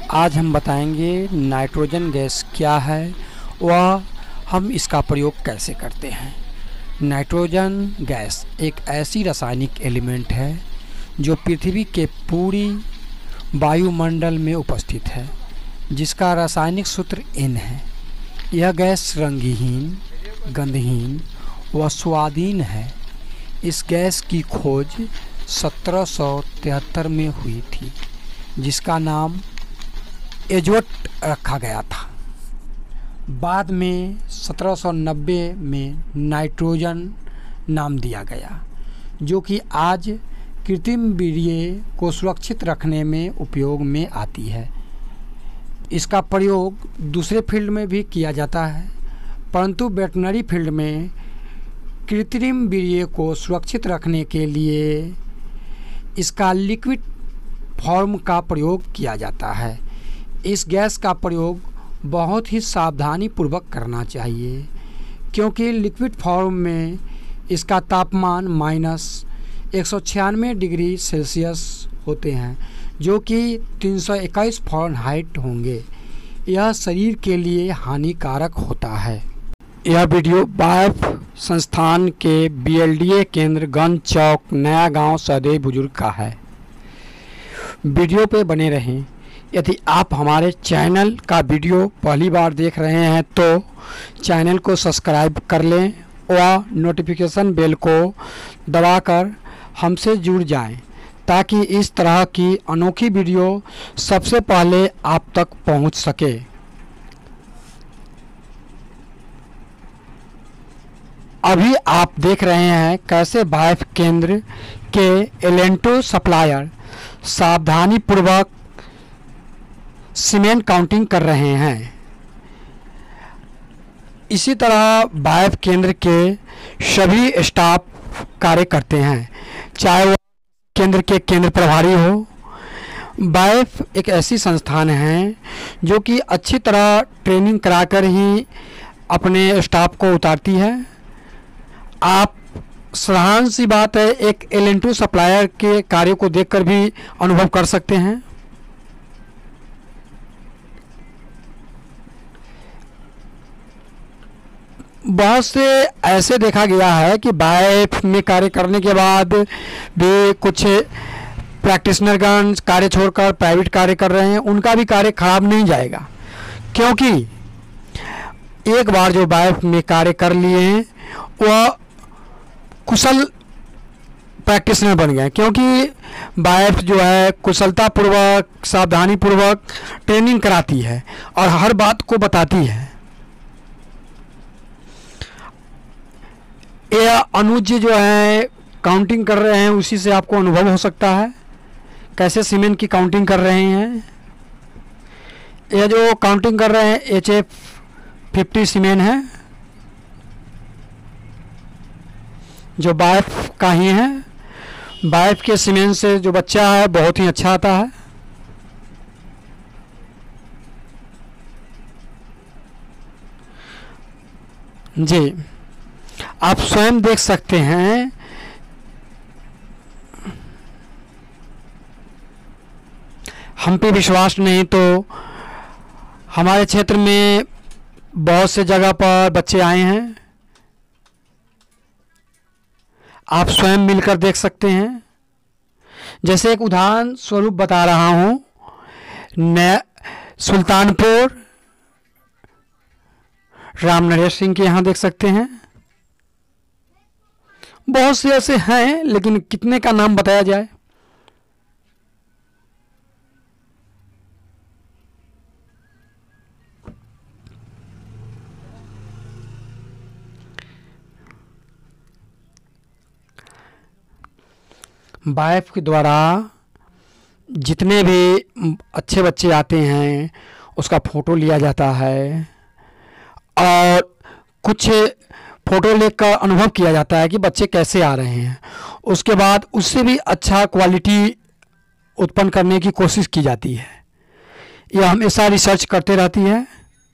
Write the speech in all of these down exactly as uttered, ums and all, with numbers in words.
आज हम बताएंगे नाइट्रोजन गैस क्या है व हम इसका प्रयोग कैसे करते हैं। नाइट्रोजन गैस एक ऐसी रासायनिक एलिमेंट है जो पृथ्वी के पूरी वायुमंडल में उपस्थित है, जिसका रासायनिक सूत्र एन है। यह गैस रंगहीन, गंधहीन व स्वादहीन है। इस गैस की खोज सत्रह सौ तिहत्तर में हुई थी, जिसका नाम एजोट रखा गया था। बाद में सत्रह सौ नब्बे में नाइट्रोजन नाम दिया गया, जो कि आज कृत्रिम वीर्य को सुरक्षित रखने में उपयोग में आती है। इसका प्रयोग दूसरे फील्ड में भी किया जाता है, परंतु वेटरनरी फील्ड में कृत्रिम वीर्य को सुरक्षित रखने के लिए इसका लिक्विड फॉर्म का प्रयोग किया जाता है। इस गैस का प्रयोग बहुत ही सावधानी पूर्वक करना चाहिए, क्योंकि लिक्विड फॉर्म में इसका तापमान माइनस एक सौ छियानवे डिग्री सेल्सियस होते हैं, जो कि तीन सौ इक्कीस फ़ारेनहाइट होंगे। यह शरीर के लिए हानिकारक होता है। यह वीडियो बायफ संस्थान के बी एल डी ए केंद्र गंज चौक, नया गांव, सदैव बुजुर्ग का है। वीडियो पे बने रहें। यदि आप हमारे चैनल का वीडियो पहली बार देख रहे हैं तो चैनल को सब्सक्राइब कर लें व नोटिफिकेशन बेल को दबाकर हमसे जुड़ जाएं, ताकि इस तरह की अनोखी वीडियो सबसे पहले आप तक पहुंच सके। अभी आप देख रहे हैं कैसे बायफ केंद्र के एलेंटो सप्लायर सावधानी पूर्वक सीमेंट काउंटिंग कर रहे हैं। इसी तरह बायफ केंद्र के सभी स्टाफ कार्य करते हैं, चाहे वो केंद्र के केंद्र प्रभारी हो। बायफ एक ऐसी संस्थान है जो कि अच्छी तरह ट्रेनिंग कराकर ही अपने स्टाफ को उतारती है। आप साधारण सी बात है, एक एलेंटो सप्लायर के कार्य को देखकर भी अनुभव कर सकते हैं। बहुत से ऐसे देखा गया है कि बायफ में कार्य करने के बाद भी कुछ प्रैक्टिशनरगण कार्य छोड़कर प्राइवेट कार्य कर रहे हैं। उनका भी कार्य खराब नहीं जाएगा, क्योंकि एक बार जो बायफ में कार्य कर लिए हैं वह कुशल प्रैक्टिशनर बन गए, क्योंकि बायफ जो है कुशलता पूर्वक, सावधानी पूर्वक ट्रेनिंग कराती है और हर बात को बताती है। ये अनुज जो है काउंटिंग कर रहे हैं, उसी से आपको अनुभव हो सकता है कैसे सीमेंट की काउंटिंग कर रहे हैं। ये जो काउंटिंग कर रहे हैं एच एफ फिफ्टी सीमेंट है, जो बायफ का ही है। बायफ के सीमेंट से जो बच्चा है बहुत ही अच्छा आता है। जी, आप स्वयं देख सकते हैं। हम पे विश्वास नहीं तो हमारे क्षेत्र में बहुत से जगह पर बच्चे आए हैं, आप स्वयं मिलकर देख सकते हैं। जैसे एक उदाहरण स्वरूप बता रहा हूँ, नया सुल्तानपुर राम नरेश सिंह के यहाँ देख सकते हैं। बहुत से ऐसे हैं, लेकिन कितने का नाम बताया जाए। बायफ के द्वारा जितने भी अच्छे बच्चे आते हैं उसका फ़ोटो लिया जाता है और कुछ फ़ोटो लेकर अनुभव किया जाता है कि बच्चे कैसे आ रहे हैं। उसके बाद उससे भी अच्छा क्वालिटी उत्पन्न करने की कोशिश की जाती है। यह हमेशा रिसर्च करते रहती है।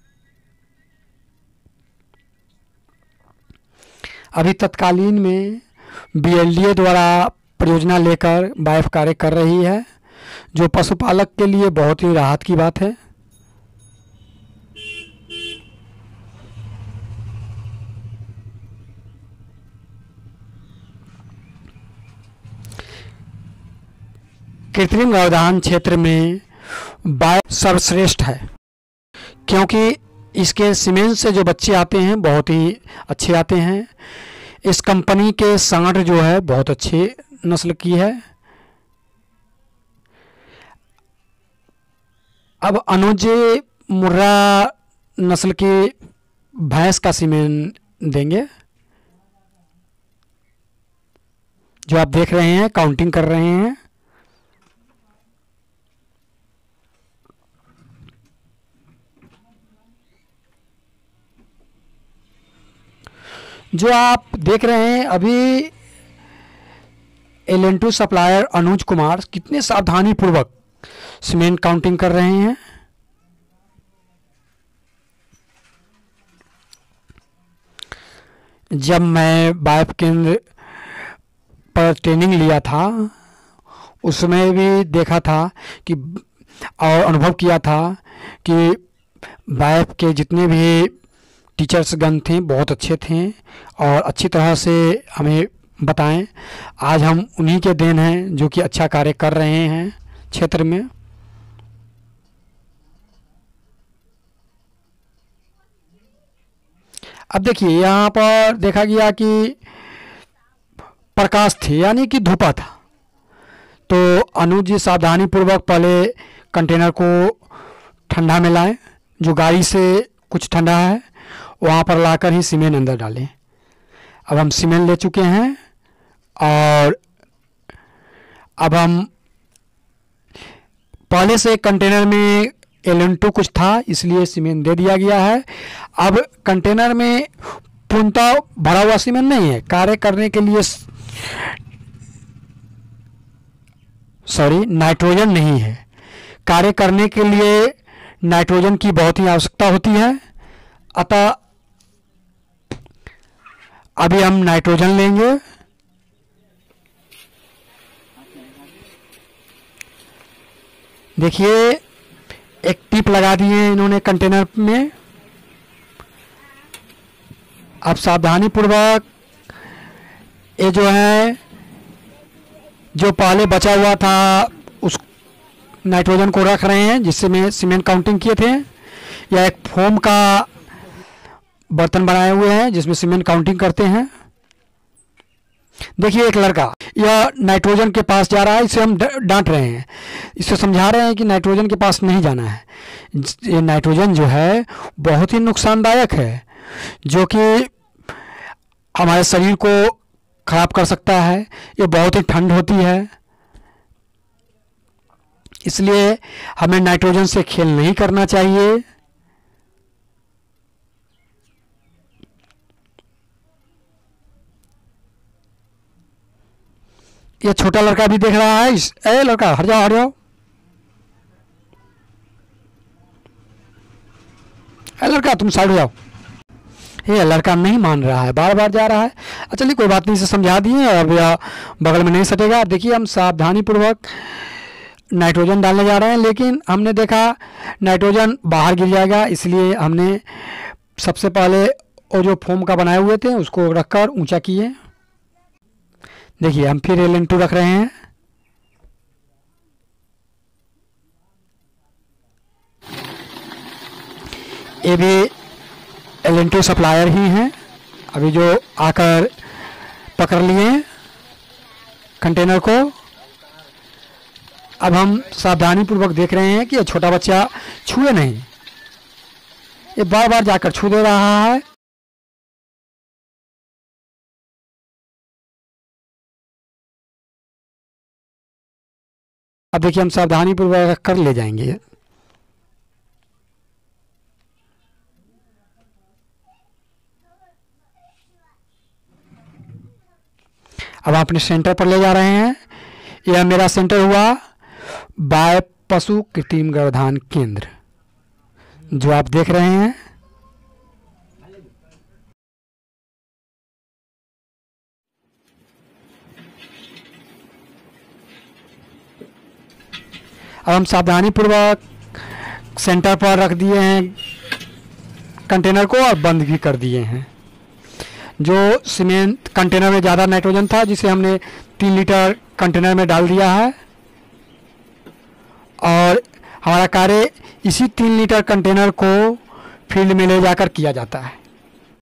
अभी तत्कालीन में बी एल डी ए द्वारा परियोजना लेकर बायफ कार्य कर रही है, जो पशुपालक के लिए बहुत ही राहत की बात है। कृत्रिम गर्भाधान क्षेत्र में बायो सर्वश्रेष्ठ है, क्योंकि इसके सीमेंट से जो बच्चे आते हैं बहुत ही अच्छे आते हैं। इस कंपनी के सांड जो है बहुत अच्छी नस्ल की है। अब अनुज मुर्रा नस्ल की भैंस का सीमेंट देंगे, जो आप देख रहे हैं काउंटिंग कर रहे हैं। जो आप देख रहे हैं अभी L N two supplier Anuj Kumar कितने सावधानी पूर्वक सीमेंट काउंटिंग कर रहे हैं। जब मैं बाइफ केंद्र पर ट्रेनिंग लिया था उसमें भी देखा था कि और अनुभव किया था कि बाइफ के जितने भी टीचर्स गण थे बहुत अच्छे थे और अच्छी तरह से हमें बताएं। आज हम उन्हीं के देन हैं जो कि अच्छा कार्य कर रहे हैं क्षेत्र में। अब देखिए यहाँ पर देखा गया कि प्रकाश थे यानी कि धूपा था, तो अनुज जी सावधानी पूर्वक पहले कंटेनर को ठंडा में लाएं, जो गाड़ी से कुछ ठंडा है वहाँ पर लाकर ही सीमेंट अंदर डालें। अब हम सीमेंट ले चुके हैं और अब हम पहले से कंटेनर में एल एन टू कुछ था इसलिए सीमेंट दे दिया गया है। अब कंटेनर में पूर्णतः भरा हुआ सीमेंट नहीं है, कार्य करने के लिए सॉरी नाइट्रोजन नहीं है। कार्य करने के लिए नाइट्रोजन की बहुत ही आवश्यकता होती है, अतः अभी हम नाइट्रोजन लेंगे। देखिए एक टिप लगा दिए इन्होंने कंटेनर में। अब सावधानी पूर्वक ये जो है जो पहले बचा हुआ था उस नाइट्रोजन को रख रहे हैं जिससे में सीमेंट काउंटिंग किए थे। यह एक फोम का बर्तन बनाए हुए हैं जिसमें सीमेंट काउंटिंग करते हैं। देखिए एक लड़का यह नाइट्रोजन के पास जा रहा है, इसे हम डांट रहे हैं, इसे समझा रहे हैं कि नाइट्रोजन के पास नहीं जाना है। ये नाइट्रोजन जो है बहुत ही नुकसानदायक है, जो कि हमारे शरीर को खराब कर सकता है। ये बहुत ही ठंड होती है, इसलिए हमें नाइट्रोजन से खेल नहीं करना चाहिए। ये छोटा लड़का भी देख रहा है, ए लड़का हट जाओ हट जाओ, ए लड़का तुम साइड हो जाओ। ये लड़का नहीं मान रहा है, बार बार जा रहा है। चलिए कोई बात नहीं, इसे समझा दिए अब यह बगल में नहीं सटेगा। देखिए हम सावधानी पूर्वक नाइट्रोजन डालने जा रहे हैं, लेकिन हमने देखा नाइट्रोजन बाहर गिर जाएगा, इसलिए हमने सबसे पहले वो जो फोम का बनाए हुए थे उसको रखकर ऊंचा किए। देखिए हम फिर एल एन टू रख रहे हैं। ये भी एल एन टू सप्लायर ही हैं, अभी जो आकर पकड़ लिए कंटेनर को। अब हम सावधानी पूर्वक देख रहे हैं कि ये छोटा बच्चा छुए नहीं, ये बार बार जाकर छू दे रहा है। अब देखिए हम सावधानी पूर्वक रख कर ले जाएंगे। अब हम अपने सेंटर पर ले जा रहे हैं। यह मेरा सेंटर हुआ बाय पशु कृत्रिम गर्भाधान केंद्र, जो आप देख रहे हैं। अब हम सावधानीपूर्वक सेंटर पर रख दिए हैं कंटेनर को और बंद भी कर दिए हैं। जो सीमेंट कंटेनर में ज़्यादा नाइट्रोजन था जिसे हमने तीन लीटर कंटेनर में डाल दिया है और हमारा कार्य इसी तीन लीटर कंटेनर को फील्ड में ले जाकर किया जाता है।